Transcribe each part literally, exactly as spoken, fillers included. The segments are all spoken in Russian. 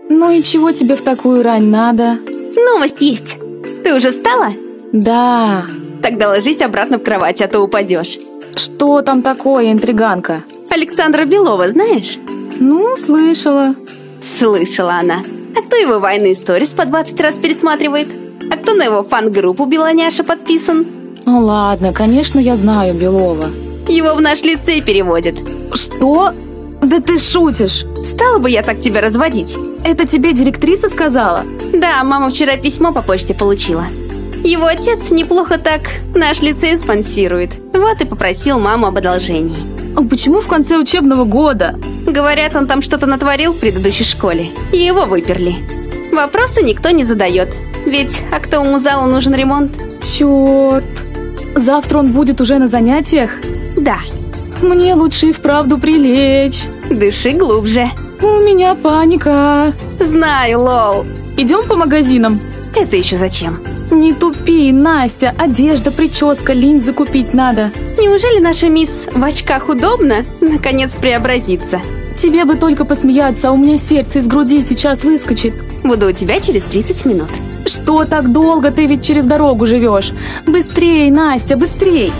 Ну и чего тебе в такую рань надо? Новость есть. Ты уже встала? Да. Тогда ложись обратно в кровать, а то упадешь. Что там такое, интриганка? Александра Белова знаешь? Ну, слышала. Слышала она. А кто его вайны и сторис по двадцать раз пересматривает? А кто на его фан-группу Белоняша подписан? Ну ладно, конечно, я знаю Белова. Его в наш лицей переводят. Что? Да ты шутишь. Стала бы я так тебя разводить? Это тебе директриса сказала? Да, мама вчера письмо по почте получила. Его отец неплохо так наш лицей спонсирует. Вот и попросил маму об одолжении. А почему в конце учебного года? Говорят, он там что-то натворил в предыдущей школе, и его выперли. Вопросы никто не задает. Ведь актовому залу нужен ремонт. Черт. Завтра он будет уже на занятиях? Да. Мне лучше и вправду прилечь. Дыши глубже. У меня паника. Знаю, лол. Идем по магазинам. Это еще зачем? Не тупи, Настя. Одежда, прическа, линзы купить надо. Неужели наша мисс в очках удобно наконец преобразится? Тебе бы только посмеяться, а у меня сердце из груди сейчас выскочит. Буду у тебя через тридцать минут. Что так долго? Ты ведь через дорогу живешь. Быстрей, Настя, быстрей.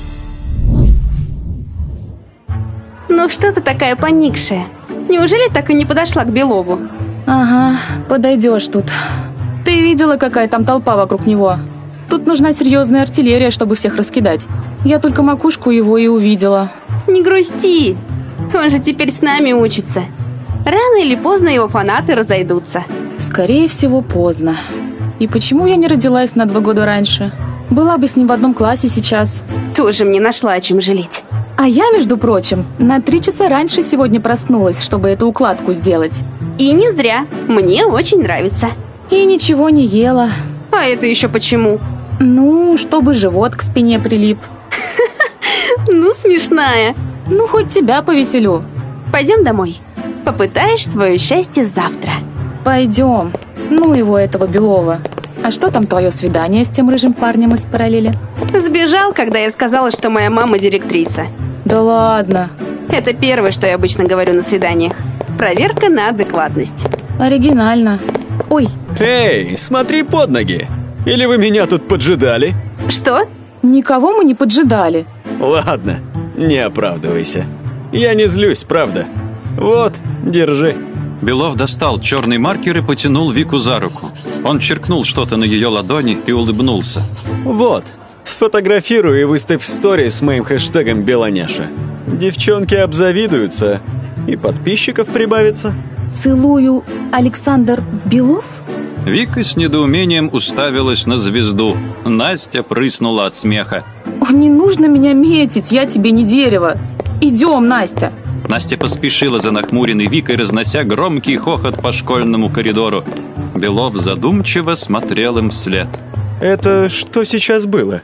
Ну что ты такая поникшая? Неужели так и не подошла к Белову? Ага, подойдешь тут. Ты видела, какая там толпа вокруг него? Тут нужна серьезная артиллерия, чтобы всех раскидать. Я только макушку его и увидела. Не грусти. Он же теперь с нами учится. Рано или поздно его фанаты разойдутся. Скорее всего, поздно. И почему я не родилась на два года раньше? Была бы с ним в одном классе сейчас. Тоже мне нашла о чем жалеть. А я, между прочим, на три часа раньше сегодня проснулась, чтобы эту укладку сделать. И не зря. Мне очень нравится. И ничего не ела. А это еще почему? Ну, чтобы живот к спине прилип. Ну, смешная. Ну, хоть тебя повеселю. Пойдем домой. Попытаешь свое счастье завтра. Пойдем. Ну его, этого Белова. А что там твое свидание с тем рыжим парнем из параллели? Сбежал, когда я сказала, что моя мама директриса. Да ладно. Это первое, что я обычно говорю на свиданиях. Проверка на адекватность. Оригинально. Ой. Эй, смотри под ноги. Или вы меня тут поджидали? Что? Никого мы не поджидали. Ладно, не оправдывайся. Я не злюсь, правда. Вот, держи. Белов достал черный маркер и потянул Вику за руку. Он черкнул что-то на ее ладони и улыбнулся. Вот, сфотографируй и выставь в сторис с моим хэштегом Белоняша. Девчонки обзавидуются, и подписчиков прибавится. Целую, Александр Белов? Вика с недоумением уставилась на звезду. Настя прыснула от смеха. Не нужно меня метить, я тебе не дерево. Идем, Настя. Настя поспешила за нахмуренной Викой, разнося громкий хохот по школьному коридору. Белов задумчиво смотрел им вслед. Это что сейчас было?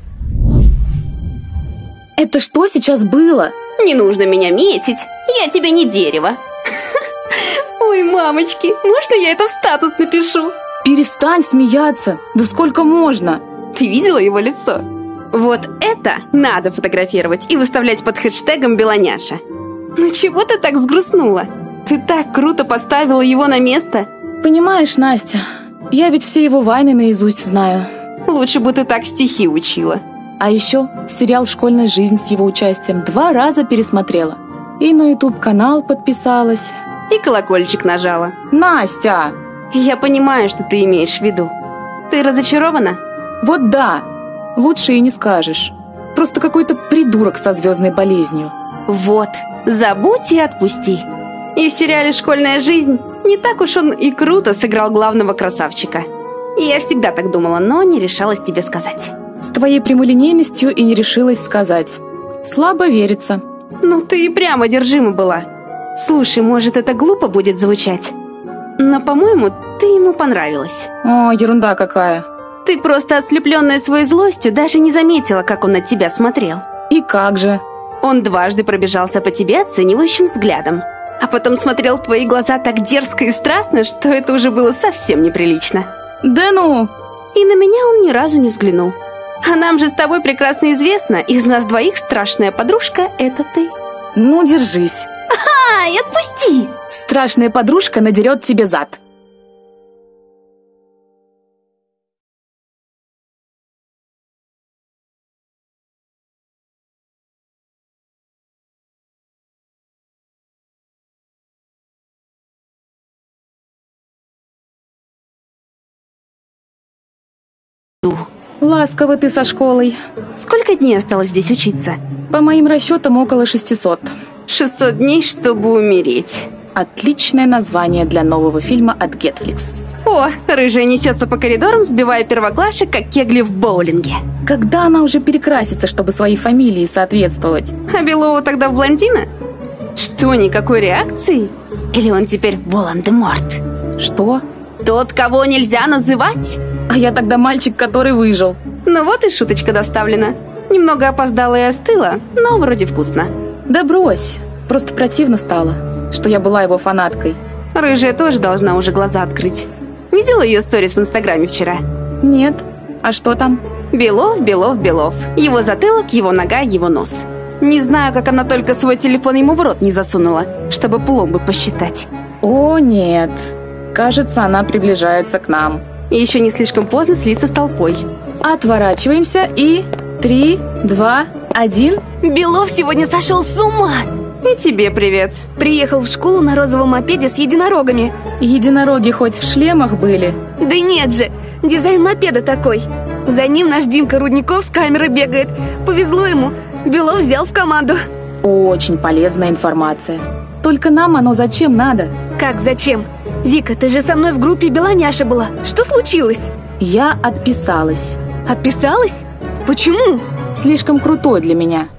Это что сейчас было? Не нужно меня метить, я тебе не дерево. Ой, мамочки, можно я это в статус напишу? Перестань смеяться, да сколько можно? Ты видела его лицо? Вот это надо фотографировать и выставлять под хэштегом Белоняша. Ну чего ты так взгрустнула? Ты так круто поставила его на место. Понимаешь, Настя, я ведь все его вайны наизусть знаю. Лучше бы ты так стихи учила. А еще сериал «Школьная жизнь» с его участием два раза пересмотрела. И на ютуб-канал подписалась. И колокольчик нажала. Настя! Я понимаю, что ты имеешь в виду. Ты разочарована? Вот да. Лучше и не скажешь. Просто какой-то придурок со звездной болезнью. Вот. Забудь и отпусти. И в сериале «Школьная жизнь» не так уж он и круто сыграл главного красавчика. Я всегда так думала, но не решалась тебе сказать. С твоей прямолинейностью и не решилась сказать. Слабо верится. Ну ты и прямо одержима была. Слушай, может, это глупо будет звучать, но, по-моему, ты ему понравилась. О, ерунда какая. Ты просто, ослепленная своей злостью, даже не заметила, как он на тебя смотрел. И как же? Он дважды пробежался по тебе оценивающим взглядом, а потом смотрел в твои глаза так дерзко и страстно, что это уже было совсем неприлично. Да ну! И на меня он ни разу не взглянул. А нам же с тобой прекрасно известно, из нас двоих страшная подружка – это ты. Ну, держись. Ай, отпусти! Страшная подружка надерет тебе зад. Ласково ты со школой. Сколько дней осталось здесь учиться? По моим расчетам, около шестисот. шестьсот дней, чтобы умереть. Отличное название для нового фильма от Netflix. О, рыжая несется по коридорам, сбивая первоклашек, как кегли в боулинге. Когда она уже перекрасится, чтобы своей фамилии соответствовать? А Белова тогда в блондина? Что, никакой реакции? Или он теперь Волан-де-Морт? Что? Тот, кого нельзя называть? А я тогда мальчик, который выжил. Ну вот и шуточка доставлена. Немного опоздала и остыла, но вроде вкусно. Да брось. Просто противно стало, что я была его фанаткой. Рыжая тоже должна уже глаза открыть. Видела ее сторис в Инстаграме вчера? Нет. А что там? Белов, Белов, Белов. Его затылок, его нога, его нос. Не знаю, как она только свой телефон ему в рот не засунула, чтобы пломбы посчитать. О, нет. Кажется, она приближается к нам. И еще не слишком поздно слиться с толпой. Отворачиваемся и... Три, два, один. Белов сегодня сошел с ума. И тебе привет. Приехал в школу на розовом мопеде с единорогами. Единороги хоть в шлемах были? Да нет же, дизайн мопеда такой. За ним наш Димка Рудников с камерой бегает. Повезло ему, Белов взял в команду. Очень полезная информация. Только нам оно зачем надо? Как зачем? Вика, ты же со мной в группе Белоняша была. Что случилось? Я отписалась. Отписалась? Почему? Слишком крутой для меня.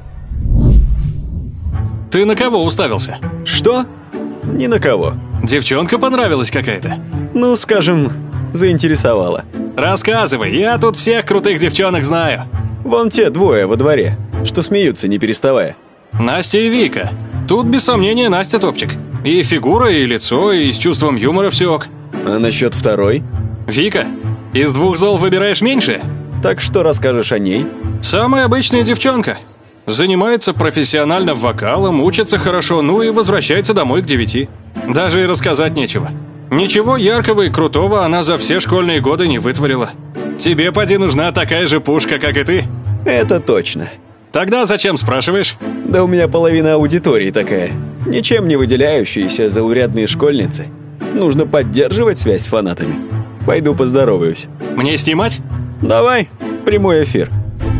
Ты на кого уставился? Что? Ни на кого. Девчонка понравилась какая-то? Ну, скажем, заинтересовала. Рассказывай, я тут всех крутых девчонок знаю. Вон те двое во дворе, что смеются, не переставая. Настя и Вика. Тут без сомнения Настя топчик. И фигура, и лицо, и с чувством юмора все ок. А насчет второй? Вика, из двух зол выбираешь меньшее? Так что расскажешь о ней? Самая обычная девчонка. Занимается профессионально вокалом, учится хорошо, ну и возвращается домой к девяти. Даже и рассказать нечего. Ничего яркого и крутого она за все школьные годы не вытворила. Тебе, поди, нужна такая же пушка, как и ты. Это точно. Тогда зачем спрашиваешь? Да у меня половина аудитории такая. Ничем не выделяющиеся заурядные школьницы. Нужно поддерживать связь с фанатами. Пойду поздороваюсь. Мне снимать? Давай, прямой эфир.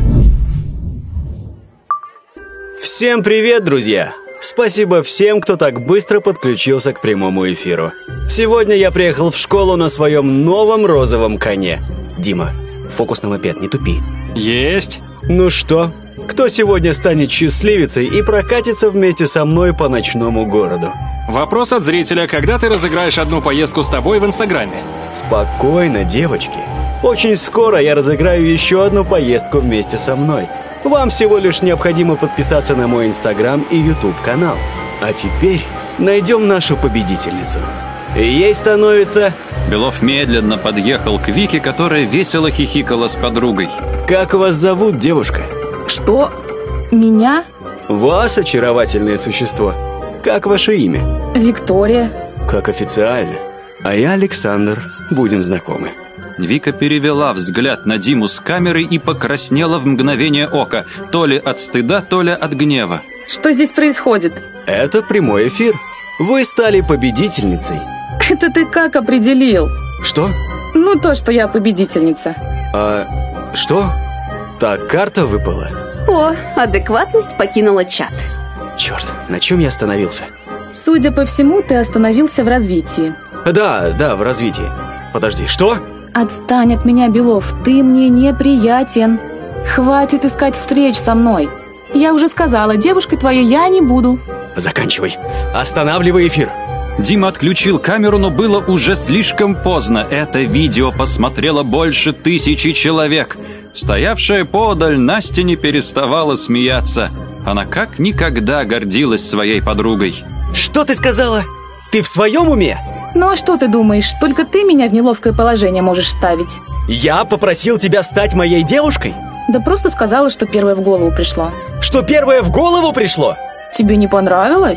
Всем привет, друзья! Спасибо всем, кто так быстро подключился к прямому эфиру. Сегодня я приехал в школу на своем новом розовом коне. Дима, фокус на мопед, не тупи. Есть. Ну что, кто сегодня станет счастливицей и прокатится вместе со мной по ночному городу? Вопрос от зрителя, когда ты разыграешь одну поездку с тобой в Инстаграме? Спокойно, девочки. Очень скоро я разыграю еще одну поездку вместе со мной. Вам всего лишь необходимо подписаться на мой Инстаграм и Ютуб канал. А теперь найдем нашу победительницу. Ей становится... Белов медленно подъехал к Вике, которая весело хихикала с подругой. Как вас зовут, девушка? Что? Меня? Вас, очаровательное существо. Как ваше имя? Виктория. Как официально. А я Александр. Будем знакомы. Вика перевела взгляд на Диму с камеры и покраснела в мгновение ока, то ли от стыда, то ли от гнева. Что здесь происходит? Это прямой эфир. Вы стали победительницей. Это ты как определил? Что? Ну, то, что я победительница. А что? Так, карта выпала. О, адекватность покинула чат. Черт, на чем я остановился? Судя по всему, ты остановился в развитии. Да, да, в развитии. Подожди, что? Отстань от меня, Белов, ты мне неприятен. Хватит искать встреч со мной. Я уже сказала, девушкой твоей я не буду. Заканчивай. Останавливай эфир. Дима отключил камеру, но было уже слишком поздно. Это видео посмотрело больше тысячи человек. Стоявшая поодаль Настя не переставала смеяться. Она как никогда гордилась своей подругой. Что ты сказала? Ты в своем уме? Ну а что ты думаешь, только ты меня в неловкое положение можешь ставить? Я попросил тебя стать моей девушкой? Да просто сказала, что первое в голову пришло. Что первое в голову пришло? Тебе не понравилось?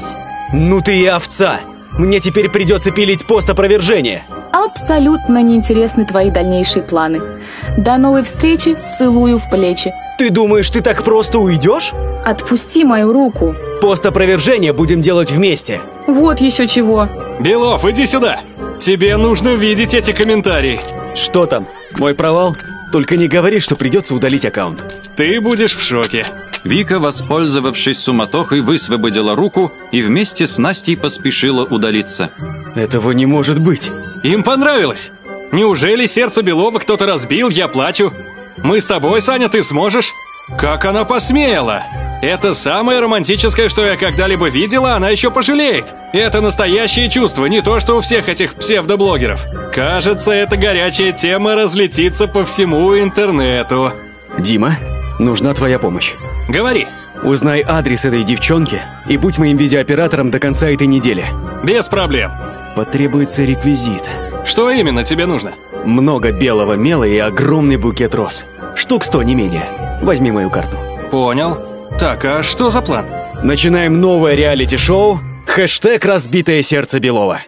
Ну ты и овца! Мне теперь придется пилить пост опровержения. Абсолютно неинтересны твои дальнейшие планы. До новой встречи, целую в плечи. Ты думаешь, ты так просто уйдешь? Отпусти мою руку. Пост опровержения будем делать вместе. Вот еще чего. Белов, иди сюда. Тебе нужно видеть эти комментарии. Что там? Мой провал? Только не говори, что придется удалить аккаунт. Ты будешь в шоке. Вика, воспользовавшись суматохой, высвободила руку и вместе с Настей поспешила удалиться. Этого не может быть. Им понравилось. Неужели сердце Белова кто-то разбил, я плачу? Мы с тобой, Саня, ты сможешь? Как она посмела? Это самое романтическое, что я когда-либо видела, она еще пожалеет. Это настоящее чувство, не то, что у всех этих псевдоблогеров. Кажется, эта горячая тема разлетится по всему интернету. Дима, нужна твоя помощь. Говори. Узнай адрес этой девчонки и будь моим видеооператором до конца этой недели. Без проблем. Потребуется реквизит. Что именно тебе нужно? Много белого мела и огромный букет роз. Штук сто, не менее. Возьми мою карту. Понял. Так, а что за план? Начинаем новое реалити-шоу. Хэштег «Разбитое сердце Белова».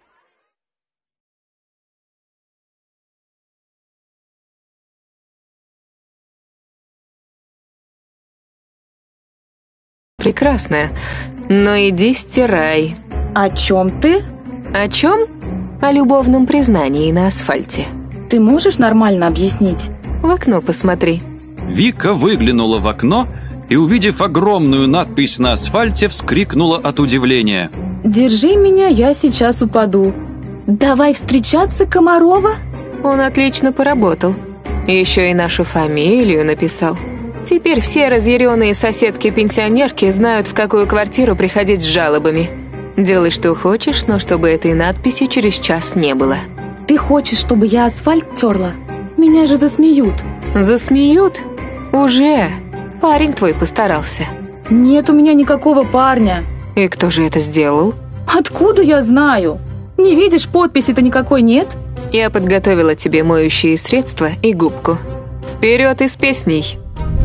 Прекрасно. Но иди стирай. О чем ты? О чем? О любовном признании на асфальте. Ты можешь нормально объяснить? В окно посмотри. Вика выглянула в окно и, увидев огромную надпись на асфальте, вскрикнула от удивления. Держи меня, я сейчас упаду. Давай встречаться, Комарова? Он отлично поработал. Еще и нашу фамилию написал. Теперь все разъяренные соседки-пенсионерки знают, в какую квартиру приходить с жалобами. Делай, что хочешь, но чтобы этой надписи через час не было. Ты хочешь, чтобы я асфальт терла? Меня же засмеют. Засмеют? Уже. Парень твой постарался. Нет у меня никакого парня. И кто же это сделал? Откуда я знаю? Не видишь, подписи-то никакой нет? Я подготовила тебе моющие средства и губку. Вперед и с песней.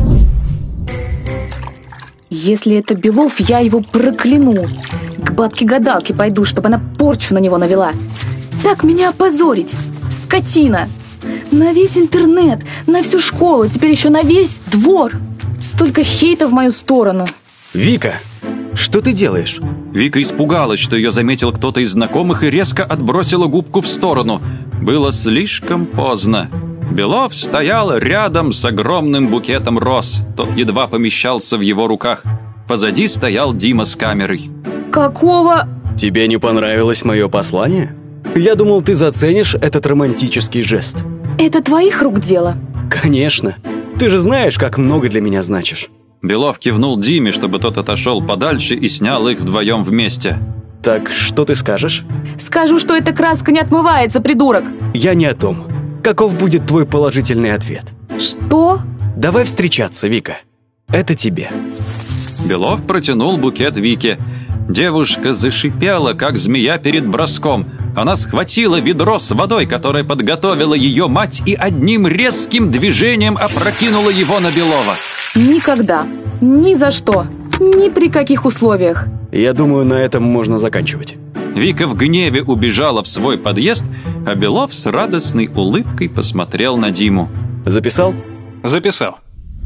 Если это Белов, я его прокляну. К бабке-гадалке пойду, чтобы она порчу на него навела. Так меня опозорить, скотина. На весь интернет, на всю школу, теперь еще на весь двор. Столько хейта в мою сторону. Вика, что ты делаешь? Вика испугалась, что ее заметил кто-то из знакомых, и резко отбросила губку в сторону. Было слишком поздно. Белов стоял рядом с огромным букетом роз. Тот едва помещался в его руках. Позади стоял Дима с камерой. Какого? Тебе не понравилось мое послание? Я думал, ты заценишь этот романтический жест. Это твоих рук дело? Конечно. Ты же знаешь, как много для меня значишь. Белов кивнул Диме, чтобы тот отошел подальше, и снял их вдвоем вместе. Так что ты скажешь? Скажу, что эта краска не отмывается, придурок. Я не о том. Каков будет твой положительный ответ? Что? Давай встречаться, Вика. Это тебе. Белов протянул букет Вике. Девушка зашипела, как змея перед броском. Она схватила ведро с водой, которое подготовила ее мать, и одним резким движением опрокинула его на Белова. Никогда. Ни за что. Ни при каких условиях. Я думаю, на этом можно заканчивать. Вика в гневе убежала в свой подъезд, а Белов с радостной улыбкой посмотрел на Диму. Записал? Записал.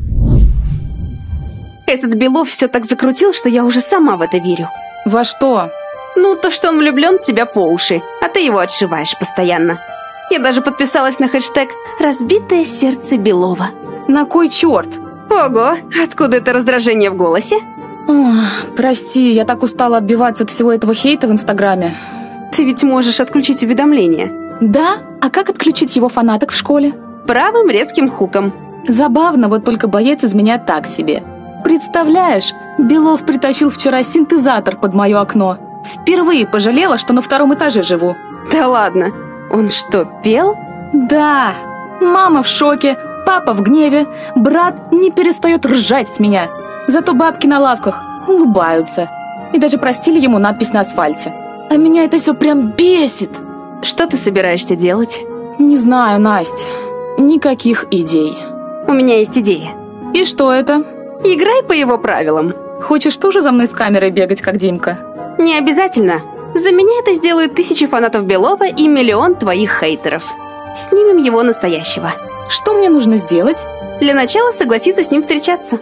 Этот Белов все так закрутил, что я уже сама в это верю. Во что? Ну, то, что он влюблен в тебя по уши, а ты его отшиваешь постоянно. Я даже подписалась на хэштег «Разбитое сердце Белова». На кой черт? Ого, откуда это раздражение в голосе? Ох, прости, я так устала отбиваться от всего этого хейта в Инстаграме. Ты ведь можешь отключить уведомления. Да? А как отключить его фанаток в школе? Правым резким хуком. Забавно, вот только боец из меня так себе. Представляешь, Белов притащил вчера синтезатор под мое окно. Впервые пожалела, что на втором этаже живу. Да ладно, он что, пел? Да. Мама в шоке, папа в гневе, брат не перестает ржать с меня. Зато бабки на лавках улыбаются. И даже простили ему надпись на асфальте. А меня это все прям бесит. Что ты собираешься делать? Не знаю, Насть. Никаких идей. У меня есть идея. И что это? Играй по его правилам. Хочешь тоже за мной с камерой бегать, как Димка? Не обязательно. За меня это сделают тысячи фанатов Белова и миллион твоих хейтеров. Снимем его настоящего. Что мне нужно сделать? Для начала согласиться с ним встречаться.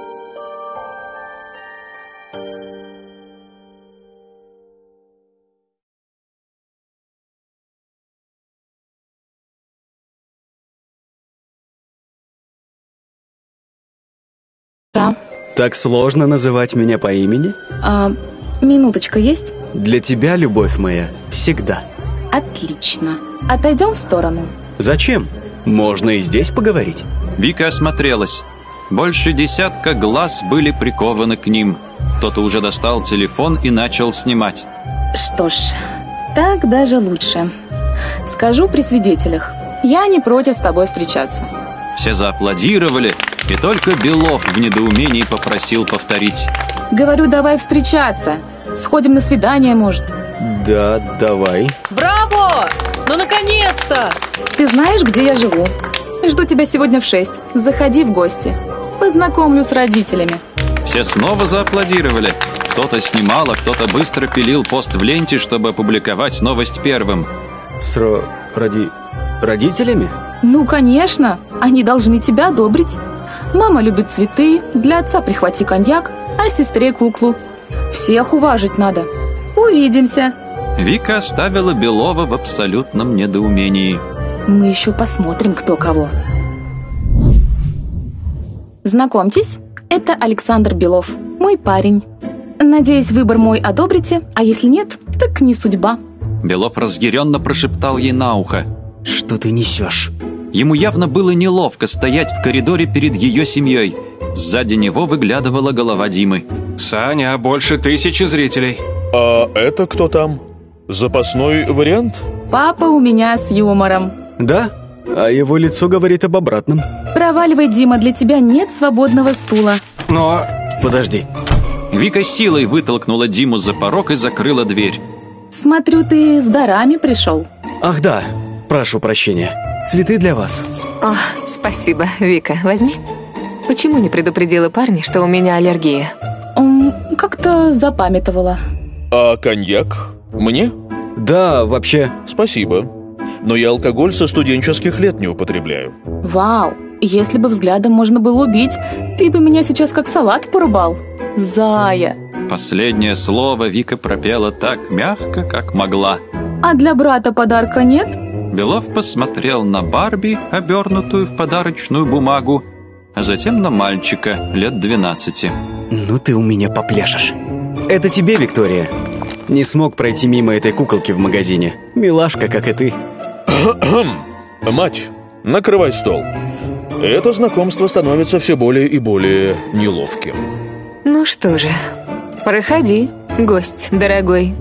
Да. Так сложно называть меня по имени? А, минуточка есть? Для тебя, любовь моя, всегда. Отлично. Отойдем в сторону. Зачем? Можно и здесь поговорить. Вика осмотрелась. Больше десятка глаз были прикованы к ним. Кто-то уже достал телефон и начал снимать. Что ж, так даже лучше. Скажу при свидетелях. Я не против с тобой встречаться. Все зааплодировали, и только Белов в недоумении попросил повторить. Говорю, давай встречаться. Сходим на свидание, может. Да, давай. Браво! Ну, наконец-то! Ты знаешь, где я живу? Жду тебя сегодня в шесть. Заходи в гости. Познакомлю с родителями. Все снова зааплодировали. Кто-то снимал, а кто-то быстро пилил пост в ленте, чтобы опубликовать новость первым. С ради... родителями? Ну, конечно. Они должны тебя одобрить. Мама любит цветы, для отца прихвати коньяк, а сестре куклу. Всех уважить надо. Увидимся. Вика оставила Белова в абсолютном недоумении. Мы еще посмотрим, кто кого. Знакомьтесь, это Александр Белов, мой парень. Надеюсь, выбор мой одобрите, а если нет, так не судьба. Белов разъяренно прошептал ей на ухо. Что ты несешь? Ему явно было неловко стоять в коридоре перед ее семьей. Сзади него выглядывала голова Димы. Саня, больше тысячи зрителей. А это кто там? Запасной вариант? Папа у меня с юмором. Да, а его лицо говорит об обратном. Проваливай, Дима, для тебя нет свободного стула. Но... Подожди. Вика силой вытолкнула Диму за порог и закрыла дверь. Смотрю, ты с дарами пришел. Ах да, прошу прощения. Цветы для вас. О, спасибо, Вика, возьми. Почему не предупредила парня, что у меня аллергия? М, Как-то запамятовала. А коньяк? Мне? Да, вообще... Спасибо. Но я алкоголь со студенческих лет не употребляю. Вау, если бы взглядом можно было убить, ты бы меня сейчас как салат порубал. Зая. Последнее слово Вика пропела так мягко, как могла. А для брата подарка нет? Белов посмотрел на Барби, обернутую в подарочную бумагу, а затем на мальчика лет двенадцати. Ну ты у меня попляшешь. Это тебе, Виктория. Не смог пройти мимо этой куколки в магазине. Милашка, как и ты. Мать, накрывай стол. Это знакомство становится все более и более неловким. Ну что же, проходи, гость дорогой.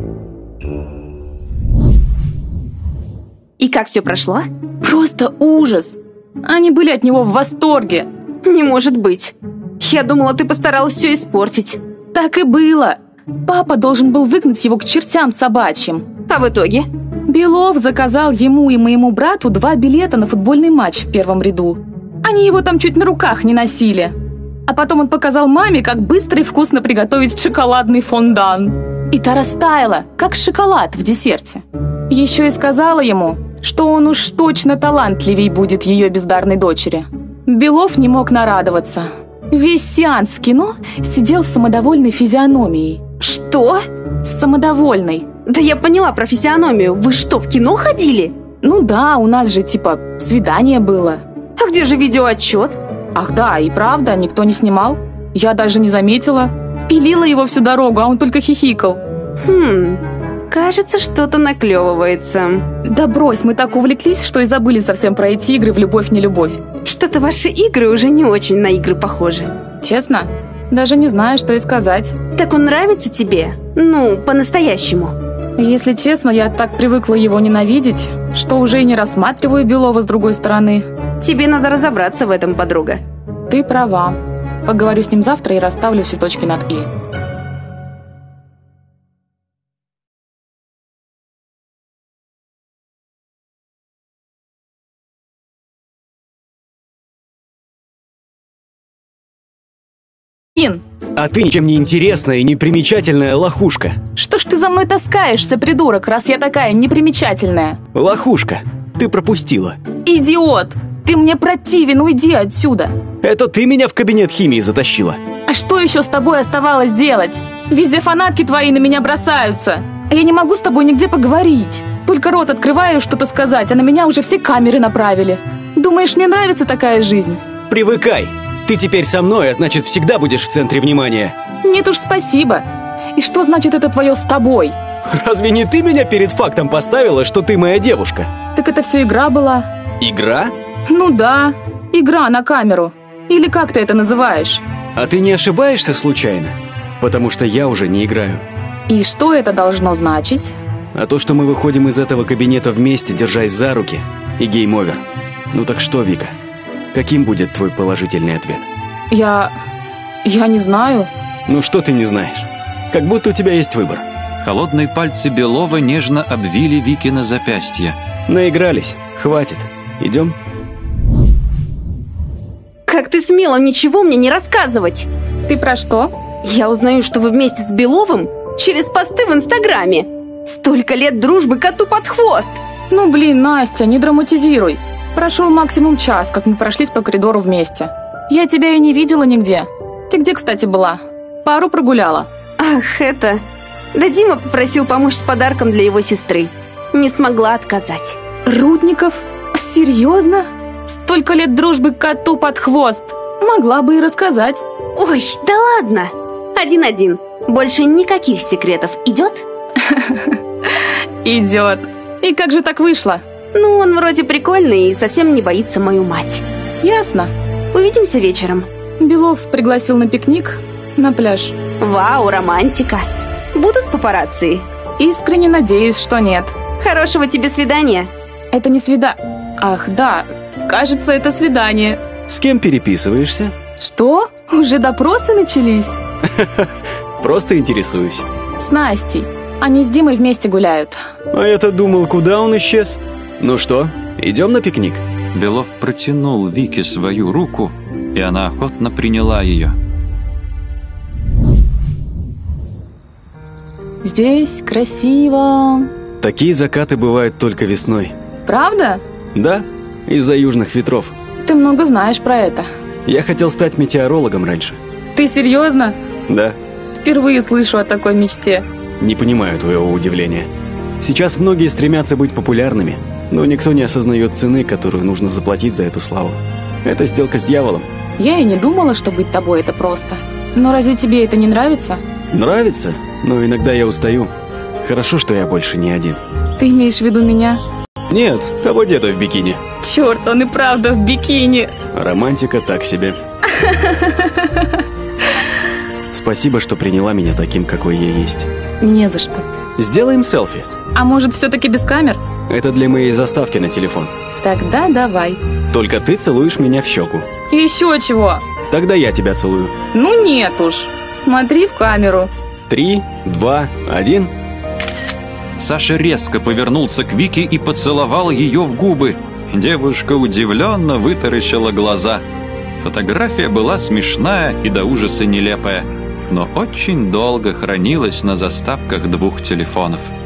И как все прошло? Просто ужас. Они были от него в восторге. Не может быть. Я думала, ты постаралась все испортить. Так и было. Папа должен был выгнать его к чертям собачьим. А в итоге? Белов заказал ему и моему брату два билета на футбольный матч в первом ряду. Они его там чуть на руках не носили. А потом он показал маме, как быстро и вкусно приготовить шоколадный фондан. И та растаяла, как шоколад в десерте. Еще и сказала ему, что он уж точно талантливей будет ее бездарной дочери. Белов не мог нарадоваться. Весь сеанс в кино сидел с самодовольной физиономией. Что? Самодовольной. Да я поняла про физиономию. Вы что, в кино ходили? Ну да, у нас же типа свидание было. А где же видеоотчет? Ах да, и правда, никто не снимал. Я даже не заметила. Пилила его всю дорогу, а он только хихикал. Хм, кажется, что-то наклевывается. Да брось, мы так увлеклись, что и забыли совсем про эти игры в любовь-не любовь. Что-то ваши игры уже не очень на игры похожи. Честно? Даже не знаю, что и сказать. Так он нравится тебе? Ну, по-настоящему. Если честно, я так привыкла его ненавидеть, что уже и не рассматриваю Белова с другой стороны. Тебе надо разобраться в этом, подруга. Ты права. Поговорю с ним завтра и расставлю все точки над «и». Ин, А ты ничем не интересная и непримечательная лохушка. Что ж ты за мной таскаешься, придурок, раз я такая непримечательная? Лохушка, ты пропустила. Идиот! Ты мне противен, уйди отсюда! Это ты меня в кабинет химии затащила. А что еще с тобой оставалось делать? Везде фанатки твои на меня бросаются. А я не могу с тобой нигде поговорить. Только рот открываю что-то сказать, а на меня уже все камеры направили. Думаешь, мне нравится такая жизнь? Привыкай. Ты теперь со мной, а значит, всегда будешь в центре внимания. Нет уж, спасибо. И что значит это твое «с тобой»? Разве не ты меня перед фактом поставила, что ты моя девушка? Так это все игра была. Игра? Ну да, игра на камеру. Или как ты это называешь? А ты не ошибаешься случайно? Потому что я уже не играю. И что это должно значить? А то, что мы выходим из этого кабинета вместе, держась за руки, и гейм-овер. Ну так что, Вика, каким будет твой положительный ответ? Я... я не знаю. Ну что ты не знаешь? Как будто у тебя есть выбор. Холодные пальцы Белова нежно обвили Викино запястье. Наигрались. Хватит. Идем? Как ты смела ничего мне не рассказывать? Ты про что? Я узнаю, что вы вместе с Беловым через посты в Инстаграме. Столько лет дружбы коту под хвост. Ну блин, Настя, не драматизируй. Прошел максимум час, как мы прошлись по коридору вместе. Я тебя и не видела нигде. Ты где, кстати, была? Пару прогуляла. Ах, это... Да Дима попросил помочь с подарком для его сестры. Не смогла отказать. Рудников? Серьезно? Столько лет дружбы коту под хвост. Могла бы и рассказать. Ой, да ладно. Один-один. Больше никаких секретов. Идет? Идет. И как же так вышло? Ну, он вроде прикольный и совсем не боится мою мать. Ясно. Увидимся вечером. Белов пригласил на пикник на пляж. Вау, романтика. Будут папарацци? Искренне надеюсь, что нет. Хорошего тебе свидания. Это не свида... Ах, да, кажется, это свидание. С кем переписываешься? Что? Уже допросы начались? Просто интересуюсь. С Настей. Они с Димой вместе гуляют. А я-то думал, куда он исчез. Ну что, идем на пикник? Белов протянул Вике свою руку, и она охотно приняла ее. Здесь красиво. Такие закаты бывают только весной. Правда? Да, из-за южных ветров. Ты много знаешь про это. Я хотел стать метеорологом раньше. Ты серьезно? Да. Впервые слышу о такой мечте. Не понимаю твоего удивления. Сейчас многие стремятся быть популярными, но никто не осознает цены, которую нужно заплатить за эту славу. Это сделка с дьяволом. Я и не думала, что быть тобой это просто. Но разве тебе это не нравится? Нравится, но иногда я устаю. Хорошо, что я больше не один. Ты имеешь в виду меня? Нет, того деда в бикини. Черт, он и правда в бикини. Романтика так себе. Спасибо, что приняла меня таким, какой я есть. Не за что. Сделаем селфи. А может, все-таки без камер? Это для моей заставки на телефон. Тогда давай. Только ты целуешь меня в щеку. Еще чего? Тогда я тебя целую. Ну нет уж. Смотри в камеру. Три, два, один. Саша резко повернулся к Вике и поцеловал ее в губы. Девушка удивленно вытаращила глаза. Фотография была смешная и до ужаса нелепая, но очень долго хранилась на заставках двух телефонов.